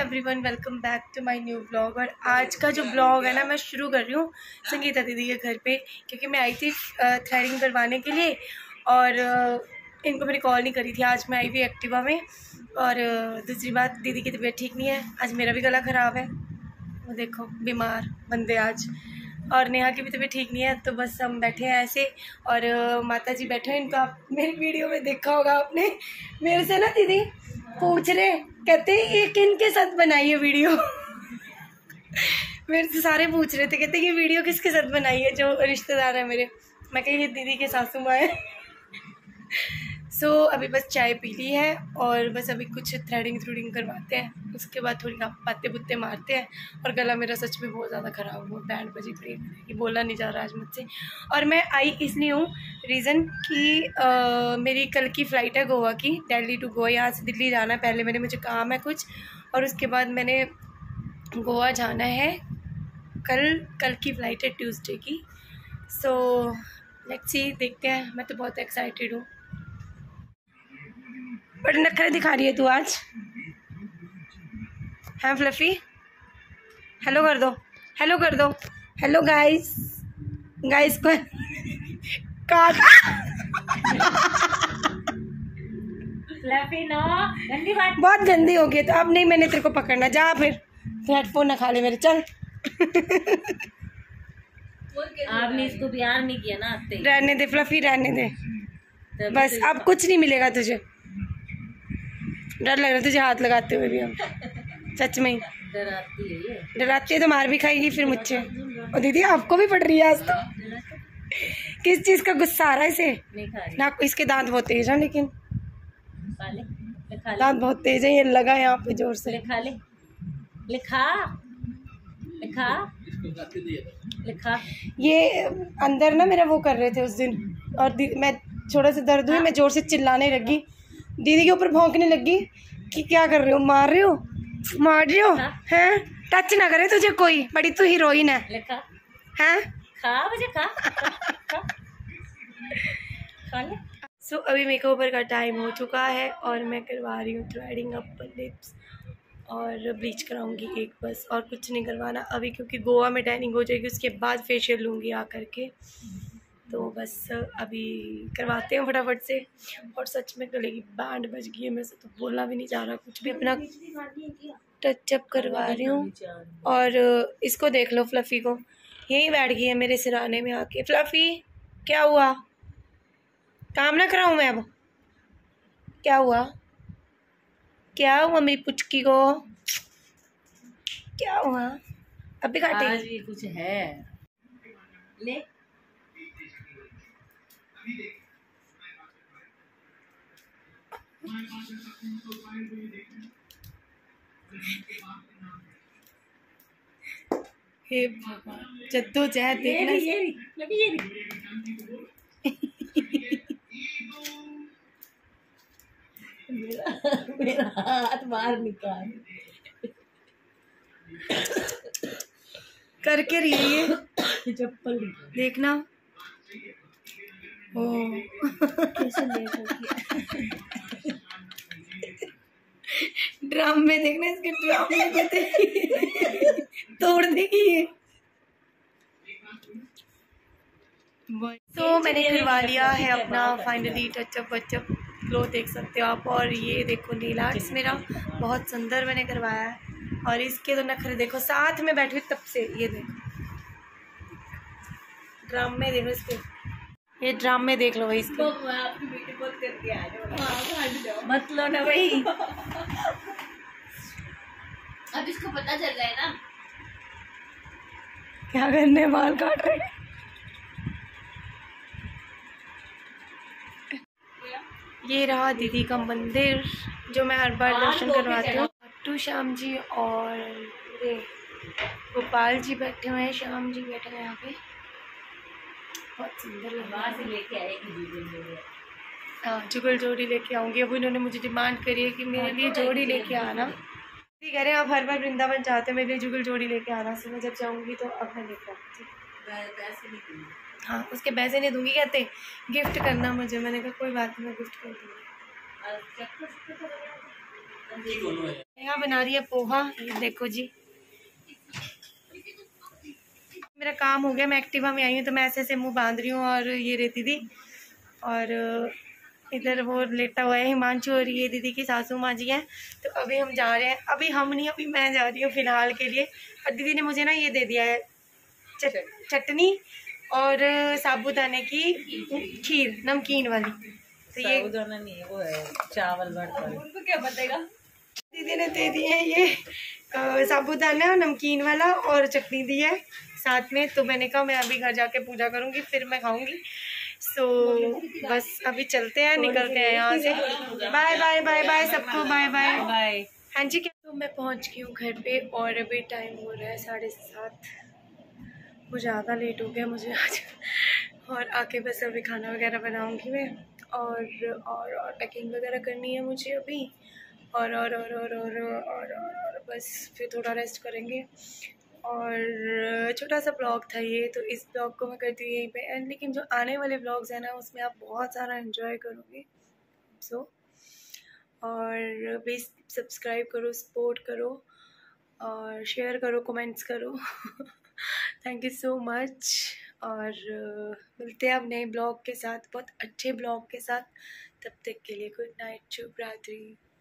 Everyone, welcome back to my new vlog. और आज का जो व्लॉग है ना, मैं शुरू कर रही हूँ संगीता दीदी के घर पे, क्योंकि मैं आई थी थ्रेडिंग करवाने के लिए और इनको मैंने कॉल नहीं करी थी। आज मैं आई हुई एक्टिवा में। और दूसरी बात, दीदी की तबीयत ठीक नहीं है, आज मेरा भी गला ख़राब है। वो देखो बीमार बंदे आज, और नेहा की भी तबीयत ठीक नहीं है। तो बस हम बैठे हैं ऐसे, और माता जी बैठे हैं। इनको आप मेरी वीडियो में देखा होगा आपने। मेरे से ना दीदी पूछ रहे, कहते ये किन के साथ बनाई है वीडियो। मेरे से सारे पूछ रहे थे, कहते ये वीडियो किसके साथ बनाई है, जो रिश्तेदार है मेरे। मैं कही ये दीदी के सासू माँ है। सो अभी बस चाय पी ली है और बस अभी कुछ थ्रेडिंग करवाते हैं, उसके बाद थोड़ी बातें बुत्ते मारते हैं। और गला मेरा सच में बहुत ज़्यादा ख़राब हुआ, बैंड बजी पड़ी कि बोला नहीं जा रहा आज मुझसे। और मैं आई इसलिए हूँ, रीज़न कि मेरी कल की फ़्लाइट है गोवा की, दिल्ली टू गोवा। यहाँ से दिल्ली जाना है, पहले मुझे काम है कुछ, और उसके बाद मैंने गोवा जाना है। कल की फ़्लाइट है ट्यूसडे की। सो लेट्स सी, देखते हैं। मैं तो बहुत एक्साइटेड हूँ। बड़े नखरे दिखा रही है तू आज, हैं फ्लफी? हेलो कर दो, हेलो कर दो, हेलो गाइस। गाइस को काट। फ्लफी नो, गंदी बात, बहुत गंदी हो गई। तो अब नहीं, मैंने तेरे को पकड़ना। जा फिर, हेडफोन ना खा ले मेरे, चल। आपने इसको प्यार नहीं किया ना। रहने दे फ्लफी, रहने दे बस। अब कुछ नहीं मिलेगा तुझे। डर लग रहा है तुझे हाथ लगाते हुए भी। हम सच में डराती है तो मार भी खाएगी फिर मुझसे। और दीदी आपको भी पड़ रही है आज तो। किस चीज़ का गुस्सा आ रहा है इसे? ना, इसके दांत बहुत तेज हैं, लेकिन दांत बहुत तेज है। ये लगा यहाँ पे जोर से। लिखा ले, लिखा लिखा लिखा। ये अंदर ना मेरा वो कर रहे थे उस दिन, और मैं थोड़ा सा दर्द हुई, मैं जोर से चिल्लाने लगी, दीदी के ऊपर भौंकने लगी कि क्या कर रहे हो, मार रहे हो, मार रहे हो हैं? टच ना करे तुझे कोई, बड़ी तू हीरोइन है। लिखा हैं? खा मुझे, खा खा ले। सो अभी मेकओवर का टाइम हो चुका है और मैं करवा रही हूँ थ्रेडिंग अपर लिप्स, और ब्लीच कराऊंगी एक बस, और कुछ नहीं करवाना अभी, क्योंकि गोवा में टैनिंग हो जाएगी, उसके बाद फेशियल लूँगी आ करके। तो बस अभी करवाते हैं फटाफट से। और सच में गले की बैंड बज गई है, मेरे से तो बोलना भी नहीं जा रहा कुछ भी। अपना टचअप करवा रही हूँ। और इसको देख लो, फ्लफ़ी को, यहीं बैठ गई है मेरे सिराने में आके। फ्लफ़ी क्या हुआ? काम ना कराऊँ मैं अब? क्या हुआ? क्या हुआ मेरी पुचकी को? क्या हुआ? अब भी काटे? आज भी कुछ है। ले हे भगवान, जद्दोजहद देखना। ये मेरा हाथ बाहर निकाल करके रही है ये, चप्पल देखना। ओ कैसे लेट हो गया। ड्राम में देखना, इसके ड्राम में कहते तोड़ देगी ये। तो मैंने करवा लिया है अपना फाइनली टचअप वचअप। ग्लो देख सकते हो आप। और ये देखो नील आर्ट्स मेरा बहुत सुंदर मैंने करवाया है। और इसके तो नखरे देखो, साथ में बैठी हुई तब से। ये देखो ड्राम में, देखो इसके, ये ड्राम में देख लो भाई इसको। मत लो ना भाई। अब इसको पता चल रहा है ना क्या करने, बाल काट रहे हैं। ये रहा दीदी का मंदिर, जो मैं हर बार दर्शन करवाती हूँ। टू श्याम जी और ये गोपाल जी बैठे हुए हैं, श्याम जी बैठे हैं यहाँ पे, बहुत सुंदर लग रहा है। लेके आएगी हाँ, जुगल जोड़ी लेके आऊँगी। अब इन्होंने मुझे डिमांड करी है कि मेरे लिए जोड़ी लेके आना। ठीक कह रहे हैं, आप हर बार वृंदावन चाहते हैं मेरे लिए जुगल जोड़ी लेके आना। से मैं जब जाऊँगी तो अब मैं लेकर आऊँगी। पैसे नहीं दूंगी। हाँ, उसके पैसे नहीं दूंगी, कहते गिफ्ट करना मुझे। मैंने कहा कोई बात नहीं, मैं गिफ्ट कर दूँगी। यहाँ बना रही है पोहा, ये देखो जी। मेरा काम हो गया, मैं एक्टिवा में आई हूँ तो मैं ऐसे ऐसे मुंह बांध रही हूँ और ये रहती थी। और इधर वो लेटा हुआ है हिमांशु और ये दीदी की सासू माँ जी हैं। तो अभी हम जा रहे हैं, अभी हम नहीं, अभी मैं जा रही हूँ फ़िलहाल के लिए। और दीदी ने मुझे ना ये दे दिया है चटनी और साबूदाने की खीर, नमकीन वाली। तो ये साबूदाना नहीं है, वो है चावल भरता। उनको क्या बताएगा। दीदी ने दे दिए है ये साबूदाना और नमकीन वाला और चटनी दी है साथ में। तो मैंने कहा मैं अभी घर जाके पूजा करूँगी फिर मैं खाऊँगी। सो बस अभी चलते हैं, निकलते हैं यहाँ से। बाय बाय बाय बाय सबको, बाय बाय बाय। हाँ जी। तो मैं पहुँच गई हूँ घर पे और अभी टाइम हो रहा है 7:30। वो ज़्यादा लेट हो गया मुझे आज। और आके बस अभी खाना वगैरह बनाऊँगी मैं और पैकिंग वगैरह करनी है मुझे अभी। और बस फिर थोड़ा रेस्ट करेंगे। और छोटा सा ब्लॉग था ये, तो इस ब्लॉग को मैं करती हूँ यहीं पे एंड। लेकिन जो आने वाले ब्लॉग्स हैं ना उसमें आप बहुत सारा एंजॉय करोगे। सो और प्लीज़ सब्सक्राइब करो, सपोर्ट करो और शेयर करो, कमेंट्स करो। Thank you so much. और मिलते हैं अब नए ब्लॉग के साथ, बहुत अच्छे ब्लॉग के साथ। तब तक के लिए गुड नाइट, शुभ रात्रि।